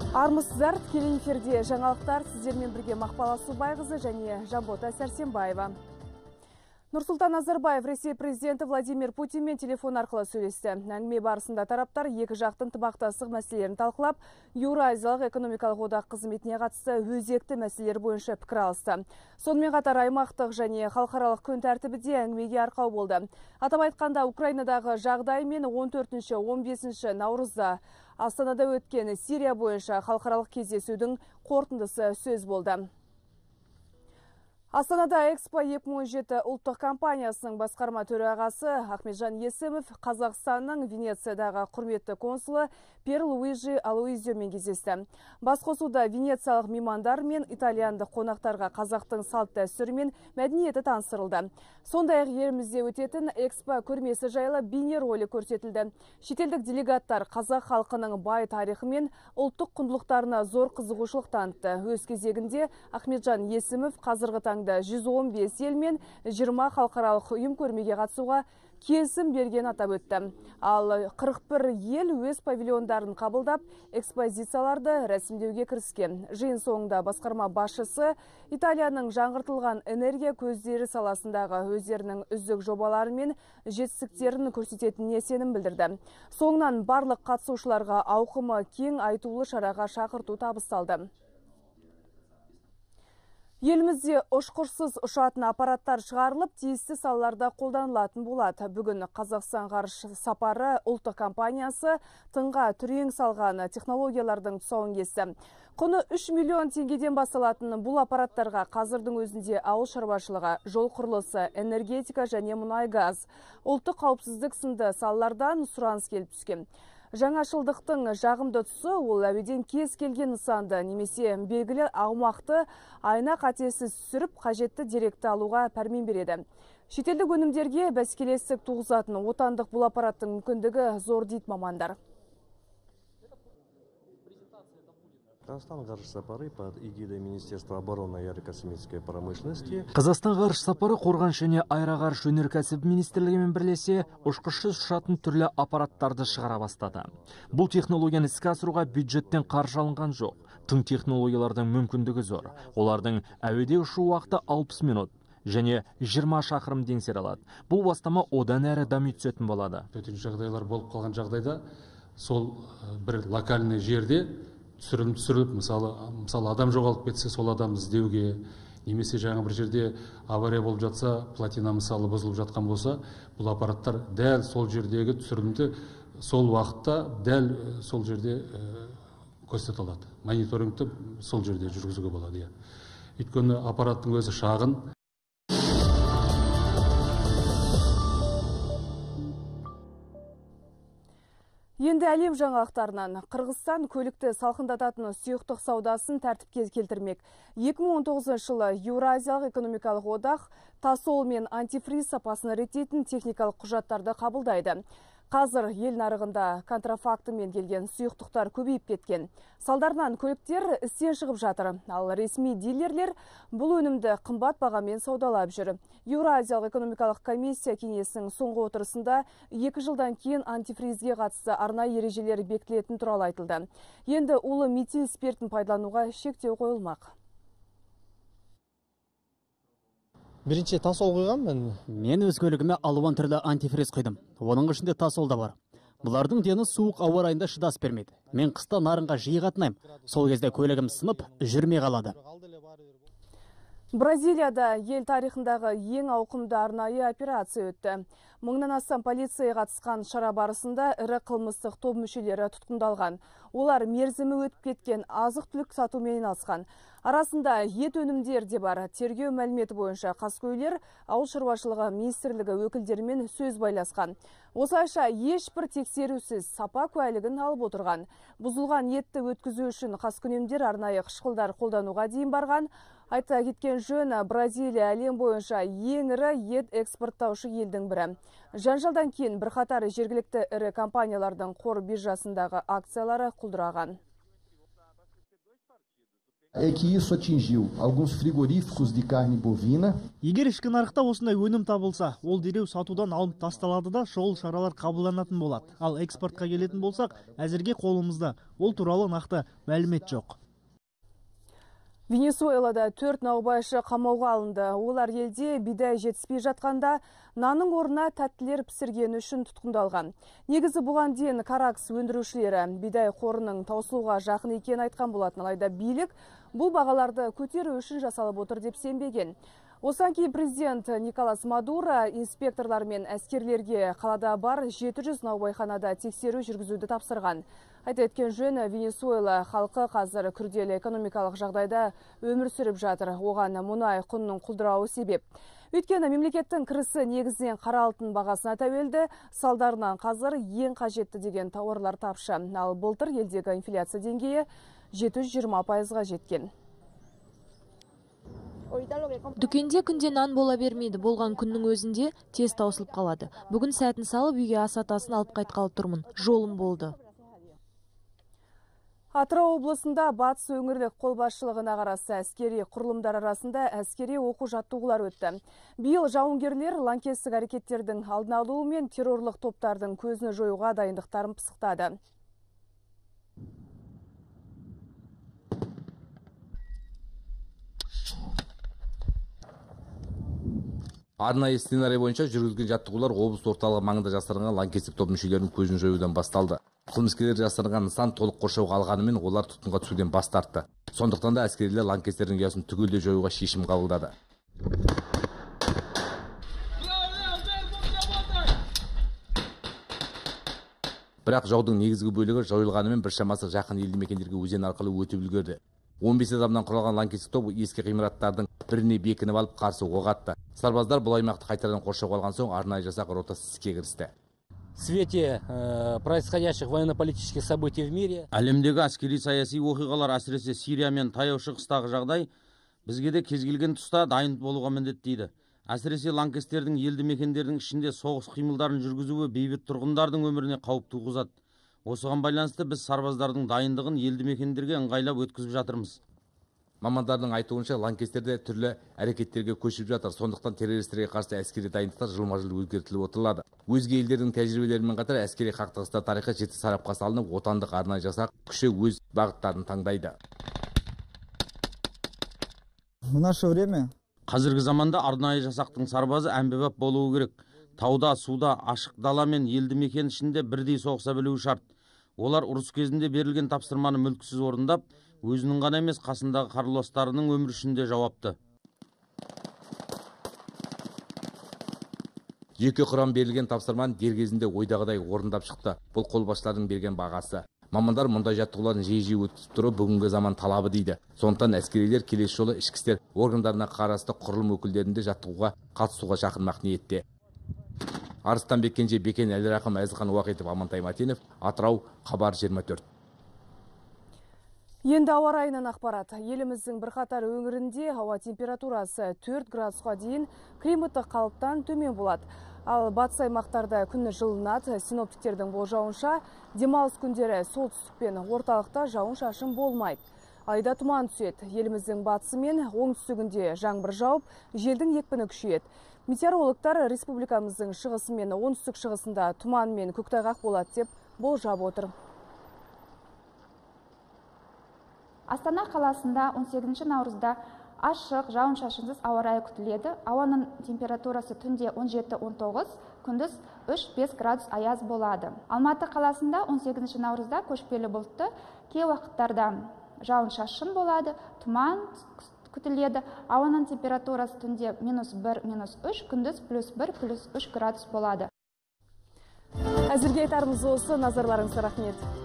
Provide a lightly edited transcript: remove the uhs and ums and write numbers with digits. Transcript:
Армысыздар, тікелей эфирде жаңалықтар сіздермен бірге Мақпал Асылбайқызы және Жанбота Сәрсенбаева. Нұрсұлтан Назарбаев Ресей президенті Владимир Путинмен телефон арқылы сөйлесті. Әңгіме барысында тараптар екі жақтың ынтымақтастық мәселелерін талқылап, Еуразиялық экономикалық одақ қызметіне қатысты өзекті мәселелер бойынша пікір алысты. Сонымен қатар аймақтық және халықаралық күн тәртібі де әңгімеге арқау болды. Атап айтқанда, Украинадағы жағдай мен 14-15 наурызда Астанада өткен Сирия бойынша халықаралық кездесудің қорытындысы сөз болды. Астанада Экспо 2017 ұлттық компаниясының басқарма төрағасы Ахметжан Есімов Қазақстанның Венециядағы құрметті консулы Пьер Луиджи Алуизиомен кездесті. Басқосуда венециялық меймандар мен итальяндық қонақтарға қазақтың салт дәстүрі мен мәдениеті таныстырылды. Сондай-ақ елімізде өтетін Экспо көрмесі жайлы бейнеролик көрсетілді. Шетелдік делегаттар қазақ халқының бай тарихы мен ұлттық құндылықтарына зор қызығушылық танытты. Өз кезегінде Ахметжан Есімов қазіргі таңда 115 ел мен 20 халықаралық ұйым көрмеге қатысуға келісім берген атап өтті. Ал 41 ел өз павильондарын қабылдап, экспозицияларды рәсімдеуге кіріскен. Жиын соңында басқарма басшысы Италияның жаңғыртылған энергия көздері саласындағы өздерінің үздік жобалары мен жетістіктерін көрсететініне сенім білдірді. Соңынан барлық қатысушыларға ауқымы кең айтулы шараға шақырту табысталды. Елімізде ұшқышсыз ұшатын аппараттар шығарылып, тиісті салаларда қолданылатын болады. Бүгін Қазақстан ғарыш сапары ұлттық компаниясы тыңға түрен салған технологиялардың тұсауын кесті. Құны 3 миллион теңгеден басталатын бұл аппараттарға қазірдің өзінде ауыл шаруашылығы, жол құрылысы, энергетика және мұнай газ, ұлттық қауіпсіздік сынды салалардан сұраныс келіп түскен. Жаңашылдықтың жағымды тұсы ол әуеден кез келген нысанды немесе белгілі аумақты айна қатесіз түсіріп, қажетті деректі алуға пәрмен береді. Шетелдік өнімдерге бәсекелестік туғызатын отандық бұл аппараттың мүмкіндігі зор дейді мамандар. Қазақстан ғарыш сапары под эгидой Министерства обороны и аэрокосмической промышленности. Қазақстан ғарыш сапары қорғаныс және аэроғарыш өнеркәсібі министрлігімен бірлесе ұшқышсыз ұшатын түрлі аппараттарды шығара бастады. Бұл технологияны іске асыруға бюджеттен қаржы алынған жоқ. Тың технологиялардың мүмкіндігі зор. Олардың әуеде ұшу уақыты 60 минут және 20 шақырым еңсер алады. Бұл бастама одан әрі дами түсетін болады. Төтенше жағдайлар болып қалған жағдайда сол бір локальный жерде түсіріліп, мысалы адам жоғалып кетсе, сол адам іздеуге, немесе жаңа бір жерде авария болып жатса, платина мысалы бұзылып жатқан болса, бұл аппараттар дәл сол жердегі түсірілімді сол уақытта дәл сол жерде көрсете алады. Мониторингті сол жерде жүргізуге болады. Өйткені аппараттың өзі шағын. Енді әлем жаңалықтарынан Қырғызстан көлікті салқындататын сұйықтық саудасын тәртіпке келтірмек. 2019 жылы Еуразиялық экономикалық одақ тасол мен антифриз сапасын реттейтін техникалық құжаттарды қабылдайды. Қазір ел нарығында контрафактымен келген сұйықтықтар көбейіп кеткен. Салдарынан көліктер істен шығып жатыр. Ал ресми дилерлер бұл өнімді қымбат бағамен саудалап жүр. Еуразиялық экономикалық комиссия кеңесінің соңғы отырысында 2 жылдан кейін антифризге қатысты арнайы ережелер бекітілетін туралы айтылды. Енді улы метил спиртін пайдалануға шектеу қойылмақ. Бірінші тасол қойғанмын. Мен өз көлігіме алуан түрлі антифриз құйдым. Оның ішінде тасол да бар. Бұлардың дені суық ауа райында шыдас бермейді. Мен қыста нарынға жиі қатынаймын. Сол кезде көлігім сынып, жүрмей қалады. Бразилияда ел тарихындағы ең ауқымды арнайы операция өтті. 1000-нан астам полиция қатысқан шара барысында ірі қылмыстық топ мүшелері тұтқындалған. Олар мерзімі өтіп кеткен азық-түлік сатумен айналысқан. Арасында ет өнімдер де бар. Тергеу мәліметі бойынша қаскөйлер ауыл шаруашылығы министрлігі өкілдерімен сөз байласқан. Осылайша ешбір тексерусіз сапа куәлігін алып отырған. Бұзылған етті өткізу үшін қаскүнемдер арнайы қышқылдар қолдануға дейін барған. Айта кеткен жөн, Бразилия әлем бойынша ең ірі ет экспорттаушы елдің бірі. Жанжалдан кейін бірқатар жергілікті ірі компаниялардың қор биржасындағы акциялары құлдыраған. É que isso atingiu alguns frigoríficos de carne bovina. Егер ішкі нарықта осындай өнім табылса, ол дереу сатудан алынып тасталады да шұғыл шаралар қабылданатын болады. Ал экспортқа келетін болсақ, әзірге қолымызда ол туралы нақты мәлімет жоқ. Венесуэлада 4 наубайшы қамауға алынды. Олар елде бидай жетіспей жатқанда нанның орнына тәттілер пісірген үшін тұтқындалған. Негізі бұған дейін Каракс өндірушілері бидай қорының таусылуға жақын екенін айтқан болатын, алайда билік бұл бағаларды көтеру үшін жасалып отыр деп сенбеген. Осыдан кейін президент Николас Мадуро инспекторлар мен әскерлерге қалада бар 700 наубайханада тексеру жүргізуді тапсырған. Айта кеткен жөн, Венесуэла халқы қазір күрделі экономикалық жағдайда өмір сүріп жатыр. Оған мұнай құнының құлдырауы себеп. Өйткені мемлекеттің кірісі негізінен қара алтын бағасына тәуелді, салдарынан қазір ең қажетті деген тауарлар тапшы. Ал былтыр елдегі инфляция деңгейі 720%-ға жеткен. Дүкенде күнде нан бола бермейді. Болған күннің өзінде тез таусылып қалады. Бүгін сәтін салып үйге ас атасын алып қайтқалы тұрмын. Жолым болды. Атырау облысында батыс өңірлік қолбасшылығына қарасы әскери құрылымдар арасында әскери оқу жаттығулар өтті. Биыл жауынгерлер лаңкестік әрекеттердің алдын алуы мен террорлық топтардың көзін жоюға дайындықтарын пысықтады. Арнайы сценарий бойынша жүргізілген жаттығулар облыс орталығы маңында жасырынған лаңкестік топ мүшелерінің көзін жоюдан басталды. Қылмыскерлер жасырынған нысан толық қоршауға алғанымен олар тұтқынға түсуден бас тартты. Сондықтан да әскерилер лаңкестердің ұясын түгелдей жоюға шешім қабылдады. Бірақ жаудың негізгі бөлігі жойылғанымен біршамасы жақын елді мекендерге өзен арқылы өтіп үлгерді. 15 адамнан құралған лаңкестік топ ескі ғимараттардың біріне бекініп алып қарсы оқ атты. Сарбаздар бұл аймақты қайтадан қоршауға алған соң арнайы жасақ ротасы іске кірісті. В свете происходящих военно-политических событий в мире. Әлемдегі әскери саяси оқиғалар, әсіресе Сирия мен таяу шығыстағы жағдай бізге де кез келген тұста дайын болуға міндеттейді. Әсіресе лаңкестердің елді мекендердің ішінде соғыс қимылдарын жүргізуі бейбіт тұрғындардың өміріне қауіп туғызады. Осыған байланысты біз сарбаздардың дайындығын елді мекендерге ыңғайлап өткізіп жатырмыз. Мамандардың айтуынша лаңкестерде түрлі әрекеттерге көшіп жатыр. Сондықтан террористерге қарсы әскери дайындықтар жылма-жыл өзгертіліп отырылады. Өзге елдердің тәжірибелерімен қатар әскери қақтығыстар тарихы жіті сарапқа салынып, отандық арнайы жасақ күші өз бағыттарын таңдайды. В наше время қазіргі заманда арнайы жасақтың сарбазы әмбебап болуы керек. Тауда, суда, ашық дала мен елді мекен ішінде бірдей соғыса білуі шарт. Олар ұрыс кезінде берілген тапсырманы мүлтіксіз орындап, өзінің ғана емес қасындағы қаруластарының өмірі үшін де жауапты. Жеке құрам берілген тапсырманы дер кезінде ойдағыдай орындап шықты. Бұл қолбасшылардың берген бағасы. Мамандар мұндай жаттығуларын жиі өткізіп тұру бүгінгі заман талабы дейді. Сондықтан әскерилер келесі жолы ішкі істер органдарына қарасты құрылым өкілдерінде жаттығуға қатысуға шақырмақ ниетте. Арыстанбек Кенже, Бекен Әлирақым, Әзілхан Уақитов, Амантай Матенов, Атырау, Хабар 24. Енді ауа райынан ақпарат. Еліміздің бірқатар өңірінде ауа температурасы 4 градусқа дейін климаттық қалыптан төмен болады. Ал батыс аймақтарда күні жылынады. Синоптиктердің болжауынша демалыс күндері солтүстік пен орталықта жауын-шашын болмайды. Айда тұман түседі. Еліміздің батысы мен оңтүстігінде жаңбыр жауып, желдің екпіні күшейеді. Метеорологтар республикамыздың шығысы мен оңтүстік шығысында тұман мен көктайғақ болады деп болжап отыр. Астана қаласында 18 наурызда ашық, жауын-шашынсыз ауа райы күтіледі. Ауаның температурасы түнде 17-19, күндіз 3-5 градус аяз болады. Алматы қаласында 18 наурызда көшпелі бұлтты, кей уақыттарда жауын-шашын болады, тұман күтіледі. Ауаның температурасы түнде -1, -3, күндіз +1, +3 градус болады. Әзірге айтарымыз осы, назарларыңызға рахмет.